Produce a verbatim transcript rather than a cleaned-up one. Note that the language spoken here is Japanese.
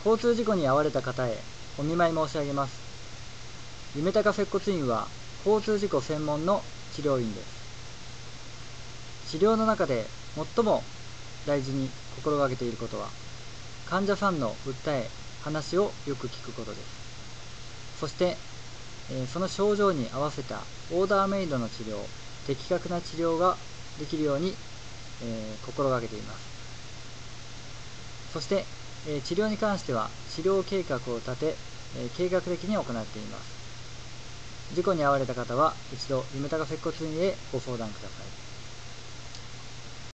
交通事故に遭われた方へお見舞い申し上げます。夢高接骨院は交通事故専門の治療院です。治療の中で最も大事に心がけていることは、患者さんの訴え、話をよく聞くことです。そして、えー、その症状に合わせたオーダーメイドの治療、的確な治療ができるように、えー、心がけています。そして、えー、治療に関しては治療計画を立て、えー、計画的に行っています。事故に遭われた方は一度夢高接骨院へご相談ください。